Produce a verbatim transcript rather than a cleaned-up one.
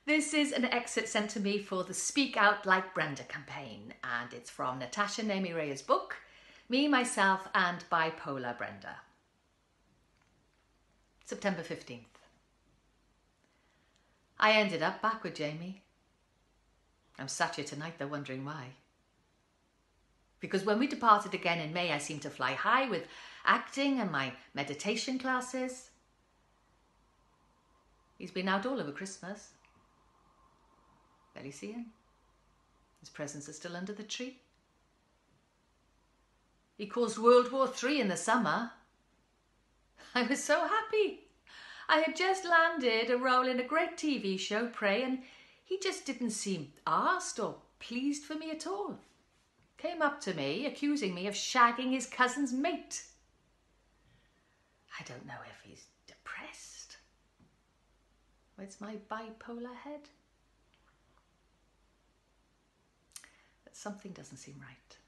This is an excerpt sent to me for the Speak Out Like Brenda campaign, and it's from Natasha Nemirea's book, Me, Myself and Bipolar Brenda. September fifteenth. I ended up back with Jamie. I'm sat here tonight though wondering why. Because when we departed again in May, I seemed to fly high with acting and my meditation classes. He's been out all over Christmas. Barely see him. His presents are still under the tree. He caused World War Three in the summer. I was so happy. I had just landed a role in a great T V show, Prey, and he just didn't seem arsed or pleased for me at all. Came up to me, accusing me of shagging his cousin's mate. I don't know if he's depressed. Where's my bipolar head? But something doesn't seem right.